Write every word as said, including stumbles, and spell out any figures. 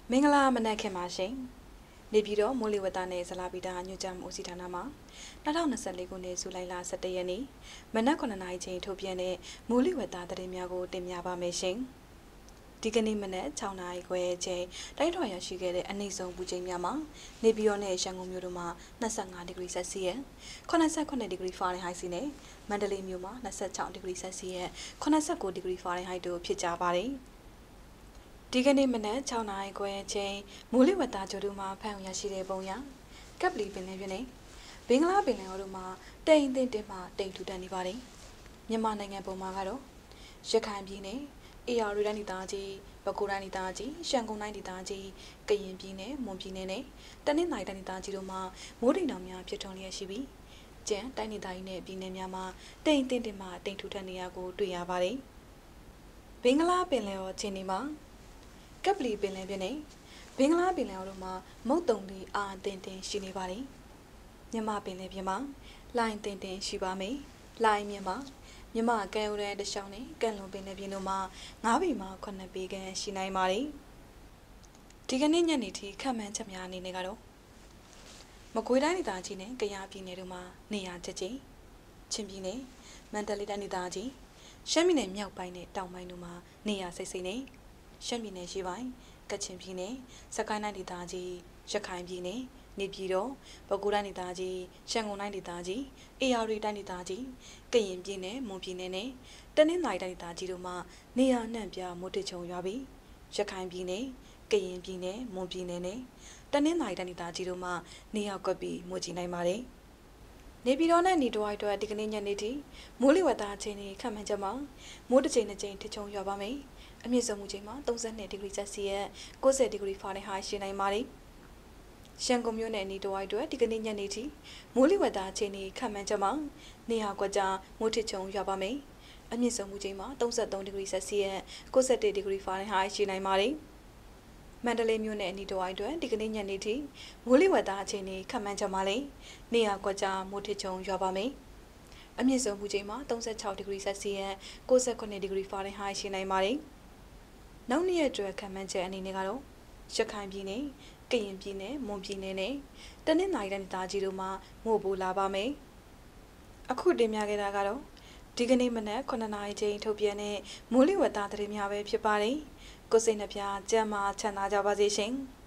မင်္ဂလာမနက်ခင်ပါရှင်နေပြည်တော်မိုးလေဝသနဲ့ဇလာပီတာညွှန်ကြားမှုဦးစီးဌာနမှ၂၀၂၄ခုနှစ်ဇူလိုင်လ၁၁ရက်နေ့မနက်9နာရီချိန်ထုတ်ပြန်တဲ့မိုးလေဝသသတင်းများကိုတင်ပြပါမယ်ရှင်ဒီကနေ့မနက်၆နာရီခွဲချိန်တိုက်ထွာရရှိခဲ့တဲ့အနည်းဆုံးပူချိန်များမှာနေပြည်တော်နဲ့ရန်ကုန်မြို့တို့မှာ၂၅ဒီဂရီဆယ်စီယပ်၈၈ဒီဂရီဖာရင်ဟိုက်စီနဲ့မန္တလေးမြို့မှာ၂၆ဒီဂရီဆယ်စီယပ်၈၉ဒီဂရီဖာရင်ဟိုက်တို့ဖြစ်ကြပါတယ်ဒီကနေ့မနက်၆နာရီခွဲချိန်မိုးလေဝသကြိုတို့မှာဖန်ရရှိတဲ့ပုံရကပ်ပလီပင်လယ်ပြင်နဲ့ဘင်္ဂလားပင်လယ်အော်တို့မှာတိမ်တင်တင်မှတိမ်ထူထန်နေပါတယ်မြန်မာနိုင်ငံပုံမှာကတော့ရခိုင်ပြည်နယ်အေရရီတိုင်းဒေသကြီးပဲခူးတိုင်းဒေသကြီးရှမ်းကုန်းတိုင်းဒေသကြီးကရင်ပြည်နယ်မွန်ပြည်နယ်နဲ့တနင်္သာရီတိုင်းဒေသကြီးတို့မှာမိုးတိမ်တောင်များဖြစ်ထွန်းလျက်ရှိပြီးကျန်တိုင်းဒေသကြီးနဲ့ပြည်နယ်များမှာတိမ်တင်တင်မှတိမ်ထူထန်နေရကိုတွေ့ရပါတယ်ဘင်္ဂလားပင်လယ်အော်ချင်းဒီမှာကပ်ပလီပင်လယ်ပြင်နဲ့ဘင်္ဂလားပင်လယ်အော်တို့မှာမုတ်တုံလီအာတင်တင်ရှိနေပါတယ်မြန်မာပင်လယ်ပြင်မှာလိုင်းတင်တင်ရှိပါမယ်လိုင်းမြန်မာမြန်မာကမ်းရိုးတန်းတစ်လျှောက်နဲ့ကမ်းလွန်ပင်လယ်ပြင်တို့မှာငါးပေမှခုနှစ်ပေခန့်ရှိနိုင်ပါတယ်ဒီကနေ့ညနေထိခန့်မှန်းချက်များအနေနဲ့ကတော့မကွေးတိုင်းဒေသကြီးနဲ့ကယားပြည်နယ်တို့မှာနေရာကျကျချင်းပြည်နယ်မန္တလေးတိုင်းဒေသကြီးရှမ်းပြည်နယ်မြောက်ပိုင်းနဲ့တောင်ပိုင်းတို့မှာနေရာစိတ်စိတ်နဲ့ရှမ်းပြည်နယ်ရှိပိုင်းကချင်ပြည်နယ်စကိုင်းတိုင်းဒေသကြီးရခိုင်ပြည်နယ်နေပြည်တော်ပဲခူးတိုင်းဒေသကြီးရှမ်းကုန်းတိုင်းဒေသကြီးအေရရီတိုင်းဒေသကြီးကရင်ပြည်နယ်မွန်ပြည်နယ်နဲ့တနင်္သာရီတိုင်းဒေသကြီးတို့မှာနေရာနှံ့ပြမိုးထချုံရွာပြီးရခိုင်ပြည်နယ်ကရင်ပြည်နယ်မွန်ပြည်နယ်နဲ့တနင်္သာရီတိုင်းဒေသကြီးတို့မှာနေရာကွက်ပြီးမိုးကြီးနိုင်ပါတယ်နေပြည်တော်နဲ့နေတဝိုက်အတွက်ဒီကနေ့ညနေထိမိုးလေဝသအခြေအနေခန့်မှန်းချက်မှာမိုးတစ်ချိန်တစ်ချိန်ထချုံရွာပါမယ်အမြင့်ဆုံးမူချိန်မှာ၃၂ဒီဂရီဆယ်စီယပ်၉၀ဒီဂရီဖာရင်ဟိုက်ရှိနိုင်ပါတယ်။ရှမ်းကုန်းမြို့နယ်အနီးတစ်ဝိုက်အတွက်ဒီကနေ့ညနေထိမိုးလေဝသအခြေအနေခန့်မှန်းချက်မှာနေရာကွက်ကြားမိုးထချုံရွာပါမယ်။အမြင့်ဆုံးမူချိန်မှာ၃၃ဒီဂရီဆယ်စီယပ်၉၁ဒီဂရီဖာရင်ဟိုက်ရှိနိုင်ပါတယ်။မန္တလေးမြို့နယ်အနီးတစ်ဝိုက်အတွက်ဒီကနေ့ညနေထိမိုးလေဝသအခြေအနေခန့်မှန်းချက်မှာလည်းနေရာကွက်ကြားမိုးထချုံရွာပါမယ်။အမြင့်ဆုံးမူချိန်မှာ၃၆ဒီဂရီဆယ်စီယပ်၉၉ဒီဂရီဖာရင်ဟိုက်ရှိနိုင်ပါတယ်။နောက်နေ့ရက်အတွက်ခံမှန်းချက်အနေနဲ့ကတော့ရခိုင်ပြည်နယ်ကရင်ပြည်နယ်မွန်ပြည်နယ်နဲ့တနင်္သာရီတိုင်းဒေသကြီးတို့မှာမိုးပိုလာပါမယ်အခုတင်ပြခဲ့တာကတော့ဒီကနေ့မနက်9နာရီချိန်ထုတ်ပြန်တဲ့မိုးလေဝသသတင်းများပဲဖြစ်ပါတယ်ကိုစိတ်နှပြကျမ်းမာချမ်းသာကြပါစေရှင်